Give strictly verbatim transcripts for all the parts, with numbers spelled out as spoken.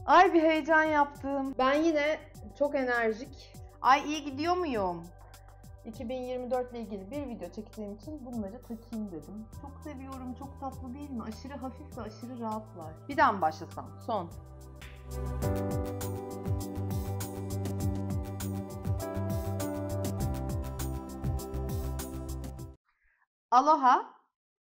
Ay bir heyecan yaptım. Ben yine çok enerjik. Ay iyi gidiyor muyum? iki bin yirmi dört ile ilgili bir video çektiğim için bunları takayım dedim. Çok seviyorum. Çok tatlı değil mi? Aşırı hafif ve aşırı rahatlar. Bir daha mı başlasam? Son. Aloha.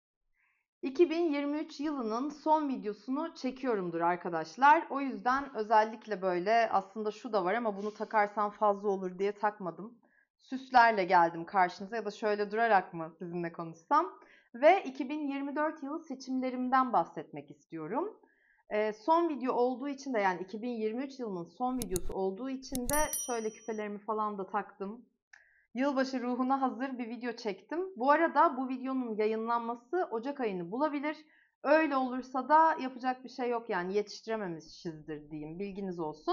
iki bin yirmi üç yılının son videosunu çekiyorumdur arkadaşlar. O yüzden özellikle böyle aslında şu da var ama bunu takarsam fazla olur diye takmadım. Süslerle geldim karşınıza ya da şöyle durarak mı sizinle konuşsam. Ve iki bin yirmi dört yılı seçimlerimden bahsetmek istiyorum. Ee, son video olduğu için de yani iki bin yirmi üç yılının son videosu olduğu için de şöyle küpelerimi falan da taktım. Yılbaşı ruhuna hazır bir video çektim. Bu arada bu videonun yayınlanması Ocak ayını bulabilir. Öyle olursa da yapacak bir şey yok yani yetiştirememişizdir diyeyim, bilginiz olsun.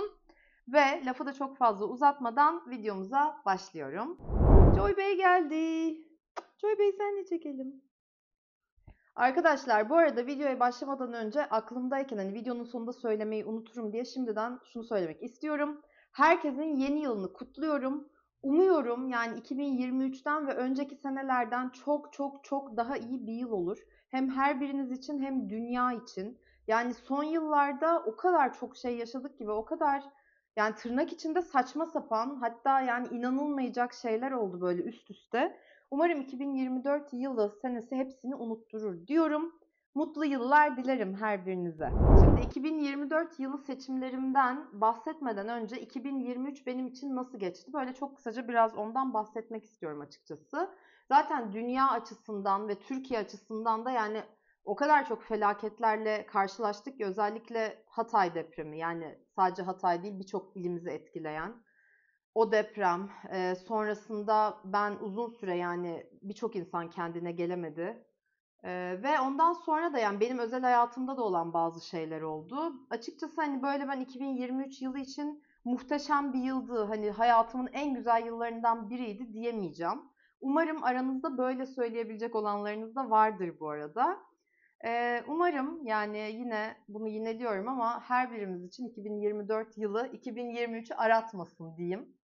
Ve lafı da çok fazla uzatmadan videomuza başlıyorum. Joy Bey geldi. Joy Bey senle çekelim. Arkadaşlar bu arada videoya başlamadan önce aklımdayken hani videonun sonunda söylemeyi unuturum diye şimdiden şunu söylemek istiyorum. Herkesin yeni yılını kutluyorum. Umuyorum yani iki bin yirmi üçten ve önceki senelerden çok çok çok daha iyi bir yıl olur. Hem her biriniz için hem dünya için. Yani son yıllarda o kadar çok şey yaşadık ki ve o kadar yani tırnak içinde saçma sapan hatta yani inanılmayacak şeyler oldu böyle üst üste. Umarım iki bin yirmi dört yılı, senesi hepsini unutturur diyorum. Mutlu yıllar dilerim her birinize. Şimdi iki bin yirmi dört yılı seçimlerimden bahsetmeden önce iki bin yirmi üç benim için nasıl geçti? Böyle çok kısaca biraz ondan bahsetmek istiyorum açıkçası. Zaten dünya açısından ve Türkiye açısından da yani o kadar çok felaketlerle karşılaştık ki özellikle Hatay depremi yani sadece Hatay değil birçok ilimizi etkileyen. O deprem, e, sonrasında ben uzun süre yani birçok insan kendine gelemedi. E, ve ondan sonra da yani benim özel hayatımda da olan bazı şeyler oldu. Açıkçası hani böyle ben iki bin yirmi üç yılı için muhteşem bir yıldı, hani hayatımın en güzel yıllarından biriydi diyemeyeceğim. Umarım aranızda böyle söyleyebilecek olanlarınız da vardır bu arada. E, umarım yani yine bunu yineliyorum ama her birimiz için iki bin yirmi dört yılı iki bin yirmi üçü aratmasın diyeyim.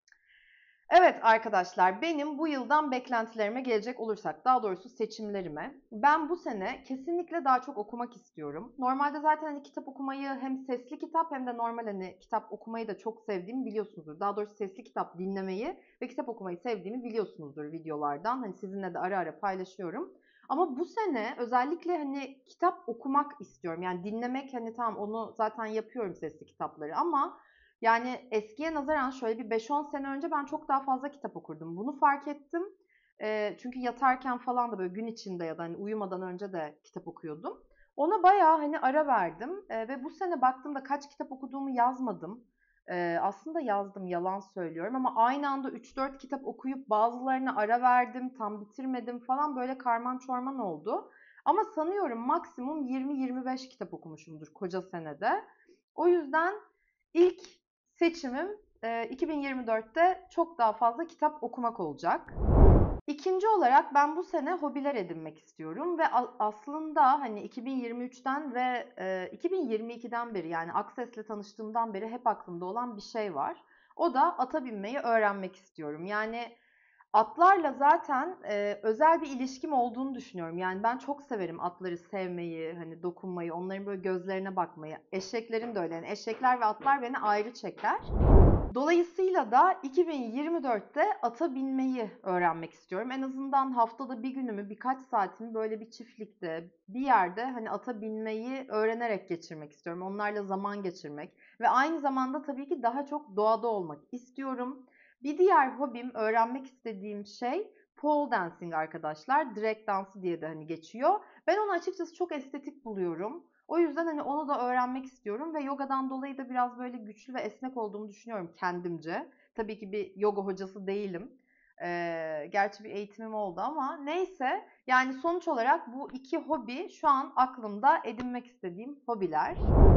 Evet arkadaşlar, benim bu yıldan beklentilerime gelecek olursak, daha doğrusu seçimlerime. Ben bu sene kesinlikle daha çok okumak istiyorum. Normalde zaten hani kitap okumayı hem sesli kitap hem de normal hani kitap okumayı da çok sevdiğimi biliyorsunuzdur. Daha doğrusu sesli kitap dinlemeyi ve kitap okumayı sevdiğimi biliyorsunuzdur videolardan. Hani sizinle de ara ara paylaşıyorum. Ama bu sene özellikle hani kitap okumak istiyorum. Yani dinlemek hani tamam onu zaten yapıyorum sesli kitapları ama yani eskiye nazaran şöyle bir beş on sene önce ben çok daha fazla kitap okurdum. Bunu fark ettim. Eee, çünkü yatarken falan da böyle gün içinde ya da hani uyumadan önce de kitap okuyordum. Ona bayağı hani ara verdim Eee, ve bu sene baktığımda kaç kitap okuduğumu yazmadım. Eee, aslında yazdım, yalan söylüyorum ama aynı anda üç dört kitap okuyup bazılarına ara verdim, tam bitirmedim falan böyle karman çorman oldu. Ama sanıyorum maksimum yirmi yirmi beş kitap okumuşumdur koca senede. O yüzden ilk seçimim e, iki bin yirmi dörtte çok daha fazla kitap okumak olacak. İkinci olarak ben bu sene hobiler edinmek istiyorum ve aslında hani iki bin yirmi üçten ve e, iki bin yirmi ikiden beri yani Access'le tanıştığımdan beri hep aklımda olan bir şey var. O da ata binmeyi öğrenmek istiyorum. Yani atlarla zaten e, özel bir ilişkim olduğunu düşünüyorum. Yani ben çok severim atları sevmeyi, hani dokunmayı, onların böyle gözlerine bakmayı. Eşeklerin de öyle. Yani eşekler ve atlar beni ayrı çeker. Dolayısıyla da iki bin yirmi dörtte ata binmeyi öğrenmek istiyorum. En azından haftada bir günümü, birkaç saatimi böyle bir çiftlikte, bir yerde hani ata binmeyi öğrenerek geçirmek istiyorum. Onlarla zaman geçirmek ve aynı zamanda tabii ki daha çok doğada olmak istiyorum. Bir diğer hobim, öğrenmek istediğim şey pole dancing arkadaşlar. Direkt dansı diye de hani geçiyor. Ben onu açıkçası çok estetik buluyorum. O yüzden hani onu da öğrenmek istiyorum ve yogadan dolayı da biraz böyle güçlü ve esnek olduğumu düşünüyorum kendimce. Tabii ki bir yoga hocası değilim. Ee, gerçi bir eğitimim oldu ama neyse. Yani sonuç olarak bu iki hobi şu an aklımda edinmek istediğim hobiler.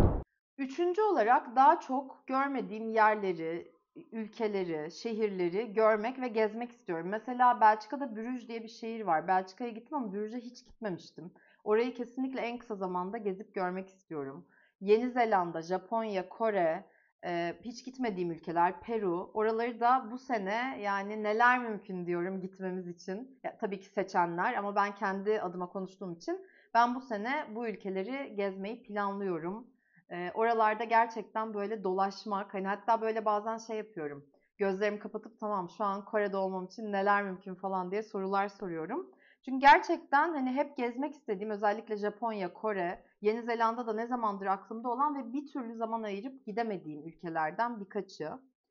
Üçüncü olarak daha çok görmediğim yerleri, ülkeleri, şehirleri görmek ve gezmek istiyorum. Mesela Belçika'da Bruges diye bir şehir var. Belçika'ya gittim ama Bruges'e hiç gitmemiştim. Orayı kesinlikle en kısa zamanda gezip görmek istiyorum. Yeni Zelanda, Japonya, Kore, e, hiç gitmediğim ülkeler, Peru. Oraları da bu sene yani neler mümkün diyorum gitmemiz için. Ya, tabii ki seçenler ama ben kendi adıma konuştuğum için ben bu sene bu ülkeleri gezmeyi planlıyorum. E, oralarda gerçekten böyle dolaşmak, hani hatta böyle bazen şey yapıyorum. Gözlerimi kapatıp tamam şu an Kore'de olmam için neler mümkün falan diye sorular soruyorum. Çünkü gerçekten hani hep gezmek istediğim özellikle Japonya, Kore, Yeni Zelanda da ne zamandır aklımda olan ve bir türlü zaman ayırıp gidemediğim ülkelerden birkaçı.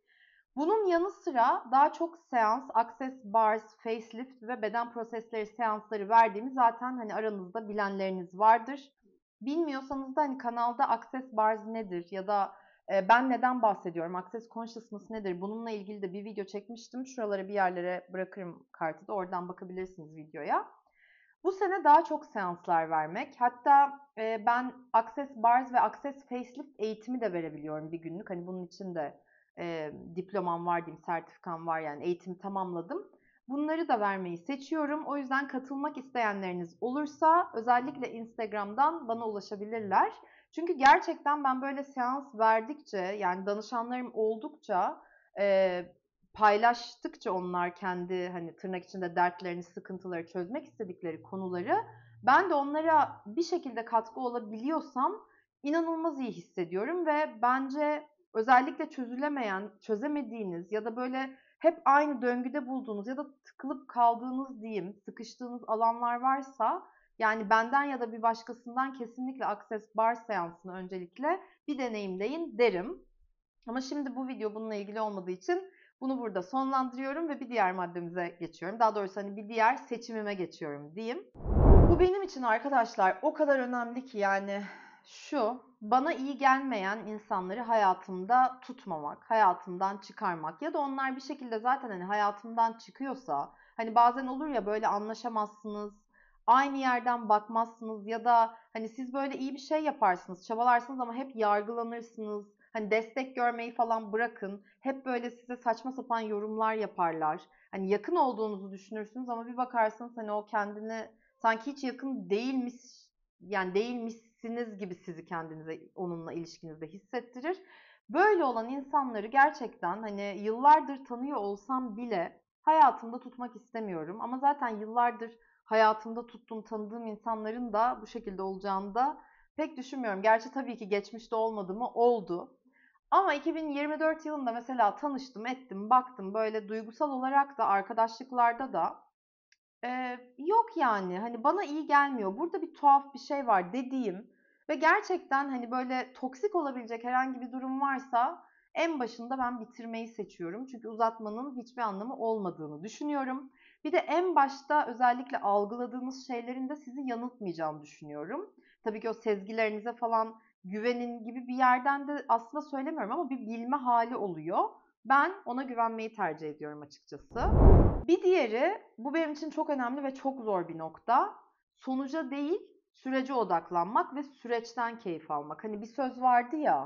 Bunun yanı sıra daha çok seans, access bars, facelift ve beden prosesleri seansları verdiğimi zaten hani aranızda bilenleriniz vardır. Bilmiyorsanız da hani kanalda access bars nedir ya da e, ben neden bahsediyorum, access consciousness nedir? Bununla ilgili de bir video çekmiştim. Şuralara bir yerlere bırakırım kartı da oradan bakabilirsiniz videoya. Bu sene daha çok seanslar vermek. Hatta e, ben Access Bars ve Access Facelift eğitimi de verebiliyorum bir günlük. Hani bunun için de e, diplomam var diyeyim, sertifikam var yani eğitimi tamamladım. Bunları da vermeyi seçiyorum. O yüzden katılmak isteyenleriniz olursa özellikle Instagram'dan bana ulaşabilirler. Çünkü gerçekten ben böyle seans verdikçe yani danışanlarım oldukça e, paylaştıkça onlar kendi hani tırnak içinde dertlerini, sıkıntıları çözmek istedikleri konuları ben de onlara bir şekilde katkı olabiliyorsam inanılmaz iyi hissediyorum ve bence özellikle çözülemeyen, çözemediğiniz ya da böyle hep aynı döngüde bulduğunuz ya da tıkılıp kaldığınız diyeyim, sıkıştığınız alanlar varsa yani benden ya da bir başkasından kesinlikle Access Bar seansını öncelikle bir deneyimleyin derim. Ama şimdi bu video bununla ilgili olmadığı için bunu burada sonlandırıyorum ve bir diğer maddemize geçiyorum. Daha doğrusu hani bir diğer seçimime geçiyorum diyeyim. Bu benim için arkadaşlar o kadar önemli ki yani şu, bana iyi gelmeyen insanları hayatımda tutmamak, hayatımdan çıkarmak ya da onlar bir şekilde zaten hani hayatımdan çıkıyorsa, hani bazen olur ya böyle anlaşamazsınız, aynı yerden bakmazsınız ya da hani siz böyle iyi bir şey yaparsınız, çabalarsınız ama hep yargılanırsınız. Hani destek görmeyi falan bırakın. Hep böyle size saçma sapan yorumlar yaparlar. Hani yakın olduğunuzu düşünürsünüz ama bir bakarsınız hani o kendini sanki hiç yakın değilmiş yani değilmişsiniz gibi sizi kendinize onunla ilişkinizde hissettirir. Böyle olan insanları gerçekten hani yıllardır tanıyor olsam bile hayatımda tutmak istemiyorum. Ama zaten yıllardır hayatımda tuttuğum, tanıdığım insanların da bu şekilde olacağını da pek düşünmüyorum. Gerçi tabii ki geçmişte olmadı mı? Oldu. Ama iki bin yirmi dört yılında mesela tanıştım, ettim, baktım böyle duygusal olarak da arkadaşlıklarda da Eee, yok yani hani bana iyi gelmiyor. Burada bir tuhaf bir şey var dediğim ve gerçekten hani böyle toksik olabilecek herhangi bir durum varsa en başında ben bitirmeyi seçiyorum. Çünkü uzatmanın hiçbir anlamı olmadığını düşünüyorum. Bir de en başta özellikle algıladığınız şeylerin de sizi yanıltmayacağını düşünüyorum. Tabii ki o sezgilerinize falan güvenin gibi bir yerden de aslında söylemiyorum ama bir bilme hali oluyor. Ben ona güvenmeyi tercih ediyorum açıkçası. Bir diğeri, bu benim için çok önemli ve çok zor bir nokta. Sonuca değil, sürece odaklanmak ve süreçten keyif almak. Hani bir söz vardı ya,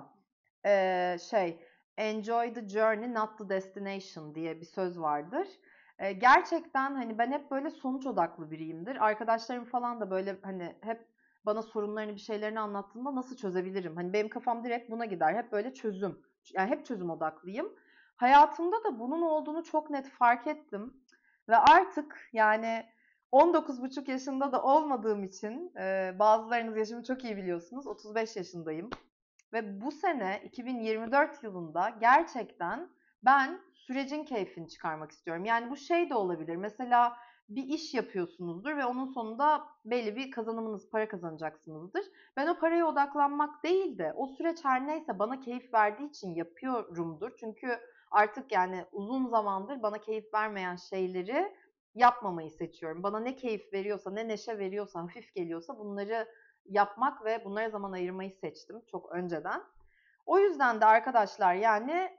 eee, şey, enjoy the journey, not the destination diye bir söz vardır. Eee, gerçekten hani ben hep böyle sonuç odaklı biriyimdir. Arkadaşlarım falan da böyle hani hep bana sorunlarını, bir şeylerini anlattığında nasıl çözebilirim? Hani benim kafam direkt buna gider. Hep böyle çözüm. Yani hep çözüm odaklıyım. Hayatımda da bunun olduğunu çok net fark ettim. Ve artık yani on dokuz buçuk yaşında da olmadığım için e, bazılarınız yaşımı çok iyi biliyorsunuz. otuz beş yaşındayım. Ve bu sene iki bin yirmi dört yılında gerçekten ben sürecin keyfini çıkarmak istiyorum. Yani bu şey de olabilir. Mesela bir iş yapıyorsunuzdur ve onun sonunda belli bir kazanımınız, para kazanacaksınızdır. Ben o paraya odaklanmak değil de o süreç her neyse bana keyif verdiği için yapıyorumdur. Çünkü artık yani uzun zamandır bana keyif vermeyen şeyleri yapmamayı seçiyorum. Bana ne keyif veriyorsa, ne neşe veriyorsa, hafif geliyorsa bunları yapmak ve bunlara zaman ayırmayı seçtim çok önceden. O yüzden de arkadaşlar yani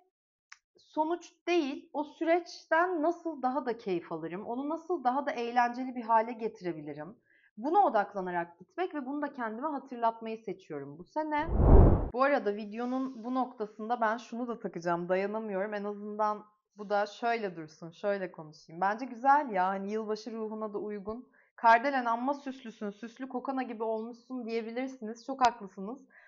sonuç değil, o süreçten nasıl daha da keyif alırım, onu nasıl daha da eğlenceli bir hale getirebilirim. Buna odaklanarak gitmek ve bunu da kendime hatırlatmayı seçiyorum bu sene. Bu arada videonun bu noktasında ben şunu da takacağım, dayanamıyorum. En azından bu da şöyle dursun, şöyle konuşayım. Bence güzel ya, hani yılbaşı ruhuna da uygun. Kardelen amma süslüsün, süslü kokona gibi olmuşsun diyebilirsiniz. Çok haklısınız.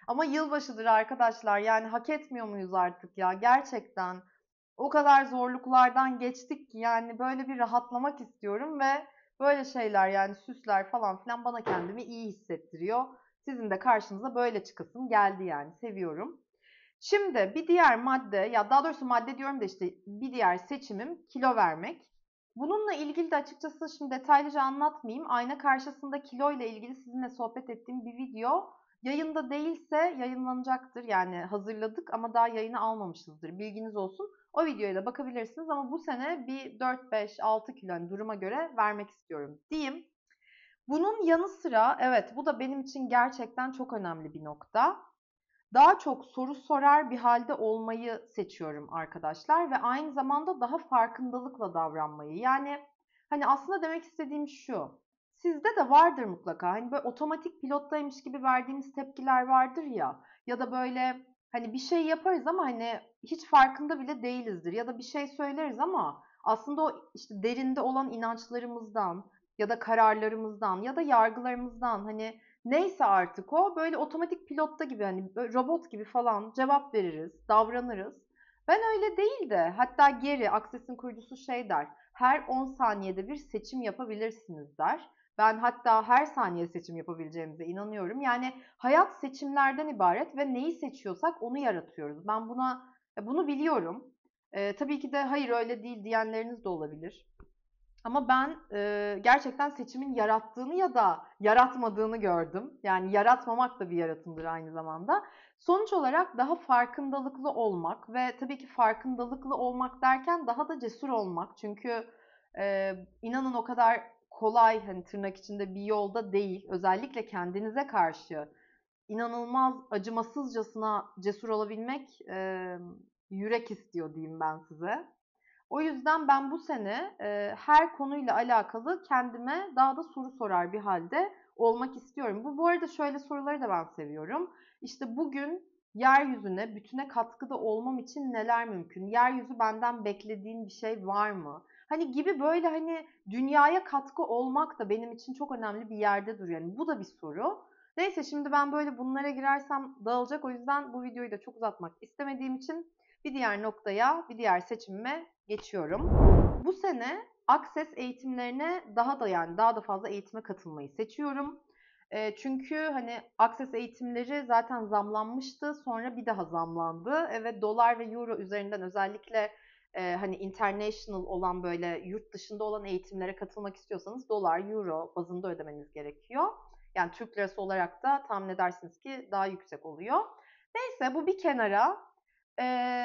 Ama yılbaşıdır arkadaşlar. Yani hak etmiyor muyuz artık ya? Gerçekten o kadar zorluklardan geçtik ki yani böyle bir rahatlamak istiyorum ve böyle şeyler yani süsler falan filan bana kendimi iyi hissettiriyor. Sizin de karşınıza böyle çıkasım geldi yani seviyorum. Şimdi bir diğer madde, ya daha doğrusu madde diyorum da işte bir diğer seçimim kilo vermek. Bununla ilgili de açıkçası şimdi detaylıca anlatmayayım. Ayna karşısında kilo ile ilgili sizinle sohbet ettiğim bir video yayında değilse yayınlanacaktır. Yani hazırladık ama daha yayını almamışızdır. Bilginiz olsun. O videoya da bakabilirsiniz ama bu sene bir dört beş altı kilo hani duruma göre vermek istiyorum diyeyim. Bunun yanı sıra evet bu da benim için gerçekten çok önemli bir nokta. Daha çok soru sorar bir halde olmayı seçiyorum arkadaşlar ve aynı zamanda daha farkındalıkla davranmayı. Yani hani aslında demek istediğim şu. Sizde de vardır mutlaka. Hani böyle otomatik pilottaymış gibi verdiğimiz tepkiler vardır ya. Ya da böyle hani bir şey yaparız ama hani hiç farkında bile değilizdir. Ya da bir şey söyleriz ama aslında o işte derinde olan inançlarımızdan ya da kararlarımızdan ya da yargılarımızdan hani neyse artık o böyle otomatik pilotta gibi hani robot gibi falan cevap veririz, davranırız. Ben öyle değil de hatta geri Access'in kurucusu şey der. Her on saniyede bir seçim yapabilirsiniz der. Ben hatta her saniye seçim yapabileceğimize inanıyorum. Yani hayat seçimlerden ibaret ve neyi seçiyorsak onu yaratıyoruz. Ben buna bunu biliyorum. Ee, tabii ki de hayır öyle değil diyenleriniz de olabilir. Ama ben e, gerçekten seçimin yarattığını ya da yaratmadığını gördüm. Yani yaratmamak da bir yaratımdır aynı zamanda. Sonuç olarak daha farkındalıklı olmak ve tabii ki farkındalıklı olmak derken daha da cesur olmak. Çünkü e, inanın o kadar kolay hani tırnak içinde bir yolda değil. Özellikle kendinize karşı inanılmaz acımasızcasına cesur olabilmek e, yürek istiyor diyeyim ben size. O yüzden ben bu sene e, her konuyla alakalı kendime daha da soru sorar bir halde olmak istiyorum. Bu bu arada şöyle soruları da ben seviyorum. İşte bugün yeryüzüne, bütüne katkıda olmam için neler mümkün? Yeryüzü benden beklediğin bir şey var mı? Hani gibi böyle hani dünyaya katkı olmak da benim için çok önemli bir yerde duruyor. Yani bu da bir soru. Neyse şimdi ben böyle bunlara girersem dağılacak. O yüzden bu videoyu da çok uzatmak istemediğim için bir diğer noktaya, bir diğer seçimime geçiyorum. Bu sene Access eğitimlerine daha da yani daha da fazla eğitime katılmayı seçiyorum. E, çünkü hani Access eğitimleri zaten zamlanmıştı. Sonra bir daha zamlandı. Evet dolar ve euro üzerinden özellikle e, hani international olan böyle yurt dışında olan eğitimlere katılmak istiyorsanız dolar, euro bazında ödemeniz gerekiyor. Yani Türk lirası olarak da tahmin edersiniz ki daha yüksek oluyor. Neyse bu bir kenara. Ee,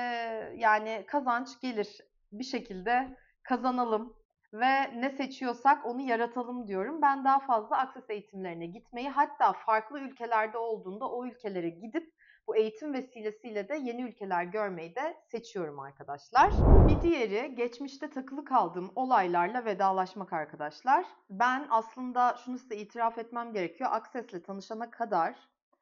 yani kazanç gelir bir şekilde kazanalım ve ne seçiyorsak onu yaratalım diyorum. Ben daha fazla Access eğitimlerine gitmeyi hatta farklı ülkelerde olduğunda o ülkelere gidip bu eğitim vesilesiyle de yeni ülkeler görmeyi de seçiyorum arkadaşlar. Bir diğeri geçmişte takılı kaldığım olaylarla vedalaşmak arkadaşlar. Ben aslında şunu size itiraf etmem gerekiyor. Access'le tanışana kadar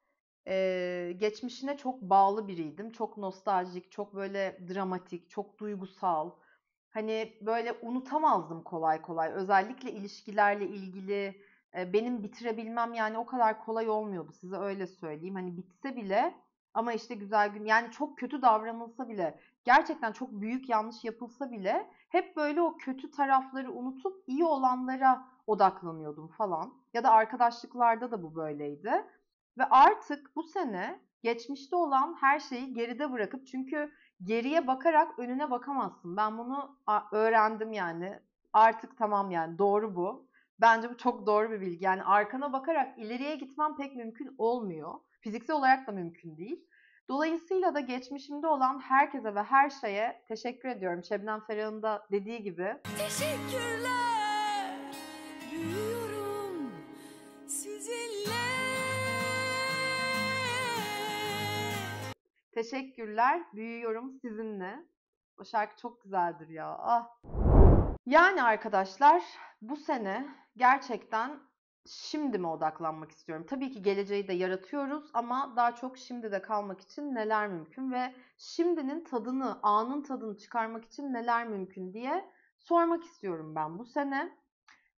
Eee, geçmişine çok bağlı biriydim. Çok nostaljik, çok böyle dramatik, çok duygusal. Hani böyle unutamazdım kolay kolay. Özellikle ilişkilerle ilgili e, benim bitirebilmem yani o kadar kolay olmuyordu size öyle söyleyeyim. Hani bitse bile ama işte güzel gün yani çok kötü davranılsa bile gerçekten çok büyük yanlış yapılsa bile hep böyle o kötü tarafları unutup iyi olanlara odaklanıyordum falan. Ya da arkadaşlıklarda da bu böyleydi. Ve artık bu sene geçmişte olan her şeyi geride bırakıp çünkü geriye bakarak önüne bakamazsın. Ben bunu öğrendim yani. Artık tamam yani doğru bu. Bence bu çok doğru bir bilgi. Yani arkana bakarak ileriye gitmem pek mümkün olmuyor. Fiziksel olarak da mümkün değil. Dolayısıyla da geçmişimde olan herkese ve her şeye teşekkür ediyorum. Şebnem Ferah'ın da dediği gibi. Teşekkürler. Büyüyorum sizinle. Teşekkürler. Büyüyorum sizinle. O şarkı çok güzeldir ya. Ah. Yani arkadaşlar bu sene gerçekten şimdi mi odaklanmak istiyorum? Tabii ki geleceği de yaratıyoruz ama daha çok şimdi de kalmak için neler mümkün ve şimdinin tadını, anın tadını çıkarmak için neler mümkün diye sormak istiyorum ben bu sene.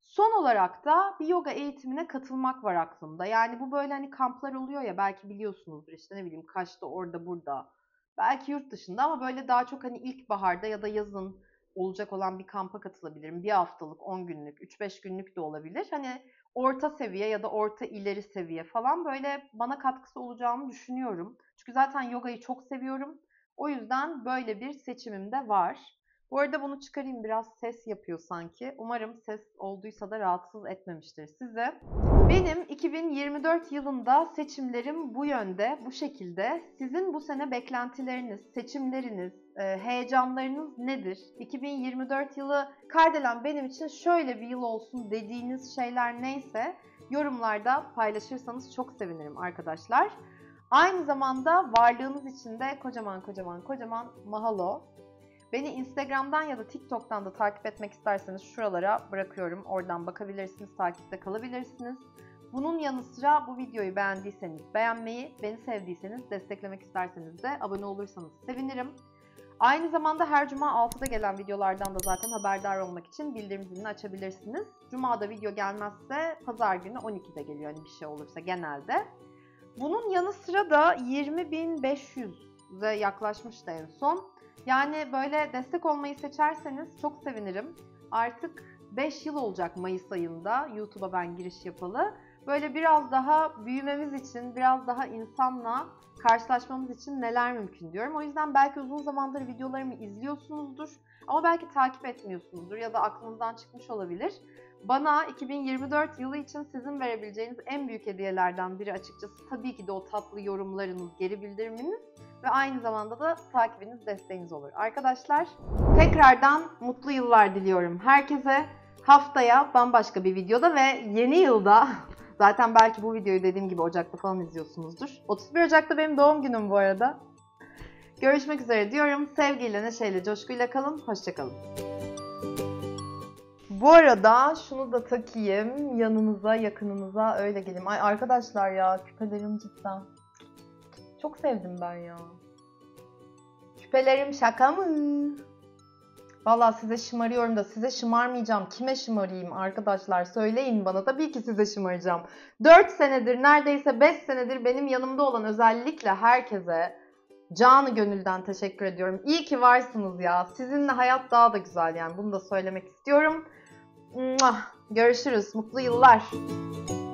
Son olarak da bir yoga eğitimine katılmak var aklımda. Yani bu böyle hani kamplar oluyor ya, belki biliyorsunuzdur, işte ne bileyim Kaş'ta, orada burada. Belki yurt dışında ama böyle daha çok hani ilkbaharda ya da yazın olacak olan bir kampa katılabilirim. Bir haftalık, on günlük, üç beş günlük de olabilir. Hani orta seviye ya da orta ileri seviye falan, böyle bana katkısı olacağını düşünüyorum. Çünkü zaten yogayı çok seviyorum. O yüzden böyle bir seçimim de var. Bu arada bunu çıkarayım, biraz ses yapıyor sanki. Umarım ses olduysa da rahatsız etmemiştir sizi. Benim iki bin yirmi dört yılında seçimlerim bu yönde, bu şekilde. Sizin bu sene beklentileriniz, seçimleriniz, e, heyecanlarınız nedir? iki bin yirmi dört yılı Kardelen benim için şöyle bir yıl olsun dediğiniz şeyler neyse yorumlarda paylaşırsanız çok sevinirim arkadaşlar. Aynı zamanda varlığınız için de kocaman kocaman kocaman mahalo. Beni Instagram'dan ya da TikTok'tan da takip etmek isterseniz şuralara bırakıyorum. Oradan bakabilirsiniz, takipte kalabilirsiniz. Bunun yanı sıra bu videoyu beğendiyseniz beğenmeyi, beni sevdiyseniz, desteklemek isterseniz de abone olursanız sevinirim. Aynı zamanda her cuma altıda gelen videolardan da zaten haberdar olmak için bildirim zilini açabilirsiniz. Cuma'da video gelmezse pazar günü on ikide geliyor, hani bir şey olursa genelde. Bunun yanı sıra da yirmi bin beş yüze yaklaşmıştı en son. Yani böyle destek olmayı seçerseniz çok sevinirim. Artık beş yıl olacak Mayıs ayında YouTube'a ben giriş yapalı. Böyle biraz daha büyümemiz için, biraz daha insanla karşılaşmamız için neler mümkün diyorum. O yüzden belki uzun zamandır videolarımı izliyorsunuzdur ama belki takip etmiyorsunuzdur ya da aklınızdan çıkmış olabilir. Bana iki bin yirmi dört yılı için sizin verebileceğiniz en büyük hediyelerden biri açıkçası tabii ki de o tatlı yorumlarınız, geri bildiriminiz ve aynı zamanda da takibiniz, desteğiniz olur. Arkadaşlar, tekrardan mutlu yıllar diliyorum herkese. Haftaya bambaşka bir videoda ve yeni yılda, zaten belki bu videoyu dediğim gibi Ocak'ta falan izliyorsunuzdur. otuz bir Ocak'ta benim doğum günüm bu arada. Görüşmek üzere diyorum. Sevgiyle, neşeyle, coşkuyla kalın. Hoşçakalın. Bu arada şunu da takayım. Yanınıza, yakınınıza öyle geleyim. Ay arkadaşlar ya, küpelerim cidden. Çok sevdim ben ya. Küpelerim şaka mı? Vallahi size şımarıyorum da size şımarmayacağım. Kime şımarayım arkadaşlar? Söyleyin bana. Tabii ki size şımaracağım. dört senedir, neredeyse beş senedir benim yanımda olan özellikle herkese canı gönülden teşekkür ediyorum. İyi ki varsınız ya. Sizinle hayat daha da güzel yani. Bunu da söylemek istiyorum. Görüşürüz. Mutlu yıllar.